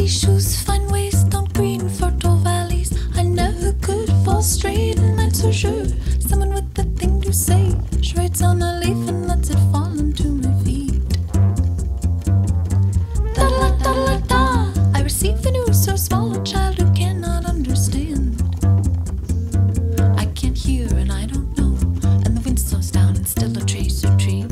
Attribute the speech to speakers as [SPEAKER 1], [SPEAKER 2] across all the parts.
[SPEAKER 1] Muddy shoes, fine waist on green, fertile valleys. I never could fall straight, and that's for sure. Someone with a thing to say, she writes on a leaf and lets it fall into my feet. Da da da da da. I receive the news so small, a child who cannot understand. I can't hear and I don't know, and the wind slows down and still a trace of tree.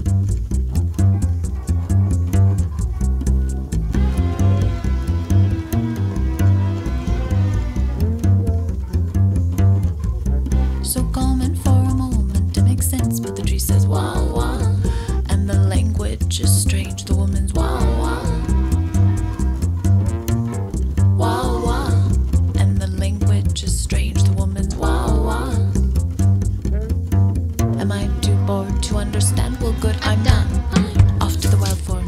[SPEAKER 1] So calm and for a moment it makes sense, but the tree says wah wah, and the language is strange. The woman's wah wah, wah wah, and the language is strange. The woman's wah wah. Am I too bored to understand? Well, good, I'm done. Off to the wild forest.